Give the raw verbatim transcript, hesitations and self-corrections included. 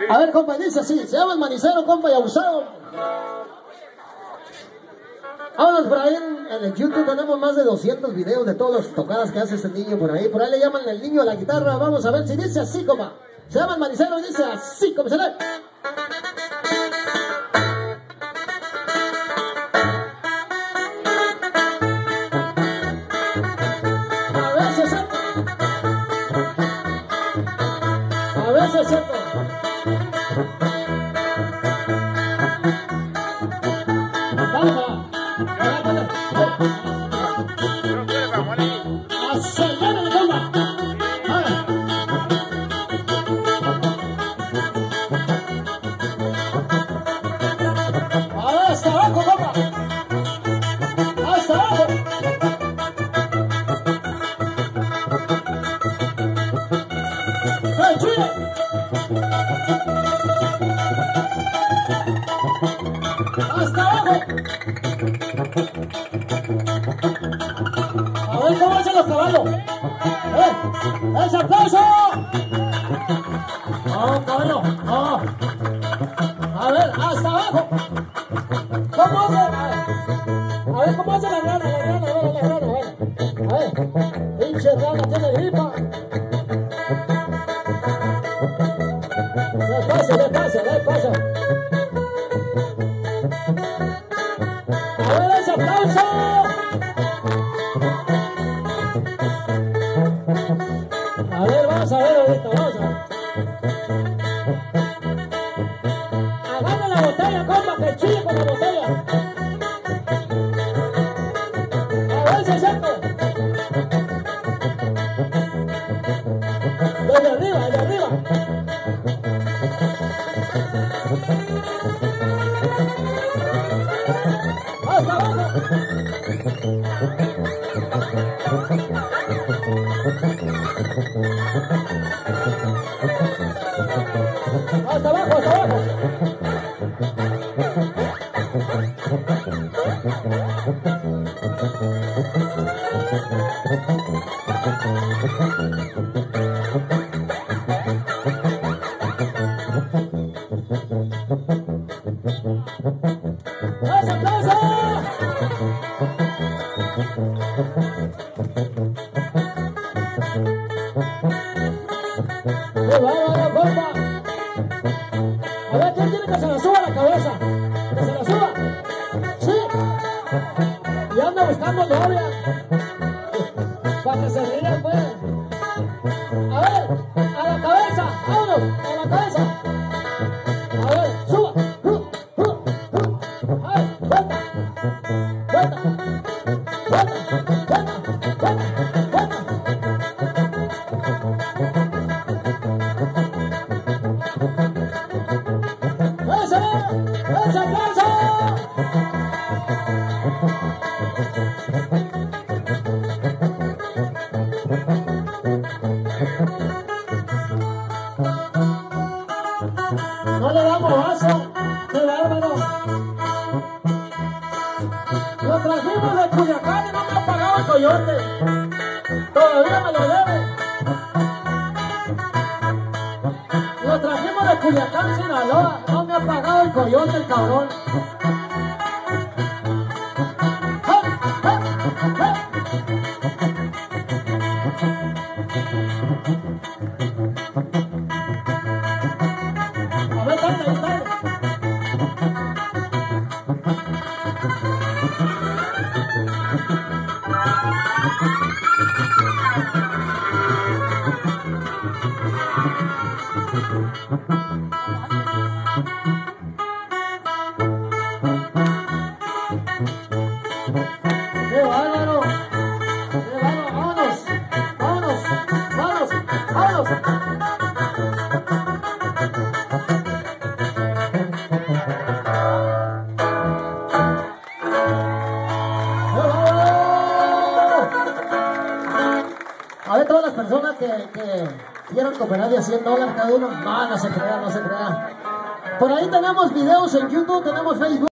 A ver, compa, dice así, se llama el manicero, compa, y abusado. Vámonos por ahí en, en el YouTube, tenemos más de doscientos videos de todas las tocadas que hace este niño por ahí. Por ahí le llaman el niño a la guitarra. Vamos a ver si dice así, compa. Se llama el manicero y dice así, como se lee. A ver si es cierto. A ver si es cierto. Hasta abajo, compa. Hasta abajo. ¡Hey, chile! Hasta abajo. A ver cómo hacen los caballos. ¡Eh! ¡Ese aplauso! ¡No, caballo! ¡No! A ver, hasta abajo. ¿Cómo hace? A ver, ¿cómo hace la rana? La rana, a ver, la rana, a ver. A ver, pinche rana, tiene gripa. Le pasa, le pasa, le pasa. A ver, ese aplauso. A ver, vamos a ver ahorita, vamos a ver. Agarra la botella, compa, que chille con la botella. A ver si es cierto. Desde arriba, desde arriba. Hasta abajo. Hasta abajo, hasta abajo. ¡Ese aplauso! ¡Qué bárbaro, compa! A ver, ¿quién quiere que se la suba a la cabeza? ¿Que se la suba? ¡Sí! Y anda buscando novia. Para que se rían, pues. A ver, a la cabeza, vámonos, a la cabeza. A ver, suba. Uh, uh, uh. A ver, vuelta. Vuelta. Vuelta, vuelta, vuelta, vuelta. ¡Ese! ¡Ese aplauso! No le damos vaso, qué bárbaro. Lo trajimos de Culiacán y no me ha pagado el coyote. Todavía me lo debe. Lo trajimos de Culiacán, Sinaloa. No me ha pagado el coyote, el cabrón. A ver, dale, dale. ¡Qué bárbaro! ¡Qué bárbaro! ¡Vámonos! ¡Vámonos! ¡Vámonos! ¡Vámonos! A ver, todas las personas que, que quieran cooperar de cien dólares cada uno, no, no se crean, no se crean. Por ahí tenemos videos en YouTube, tenemos Facebook.